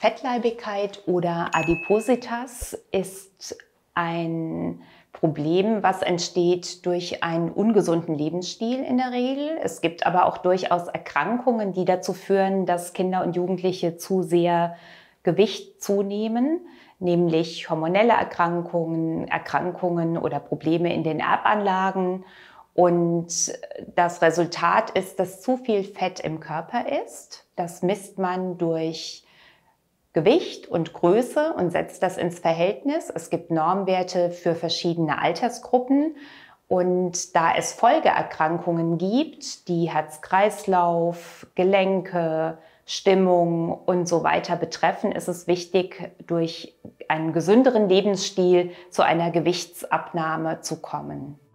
Fettleibigkeit oder Adipositas ist ein Problem, was entsteht durch einen ungesunden Lebensstil in der Regel. Es gibt aber auch durchaus Erkrankungen, die dazu führen, dass Kinder und Jugendliche zu sehr Gewicht zunehmen, nämlich hormonelle Erkrankungen, Erkrankungen oder Probleme in den Erbanlagen. Und das Resultat ist, dass zu viel Fett im Körper ist. Das misst man durch Gewicht und Größe und setzt das ins Verhältnis. Es gibt Normwerte für verschiedene Altersgruppen. Und da es Folgeerkrankungen gibt, die Herz-Kreislauf, Gelenke, Stimmung und so weiter betreffen, ist es wichtig, durch einen gesünderen Lebensstil zu einer Gewichtsabnahme zu kommen.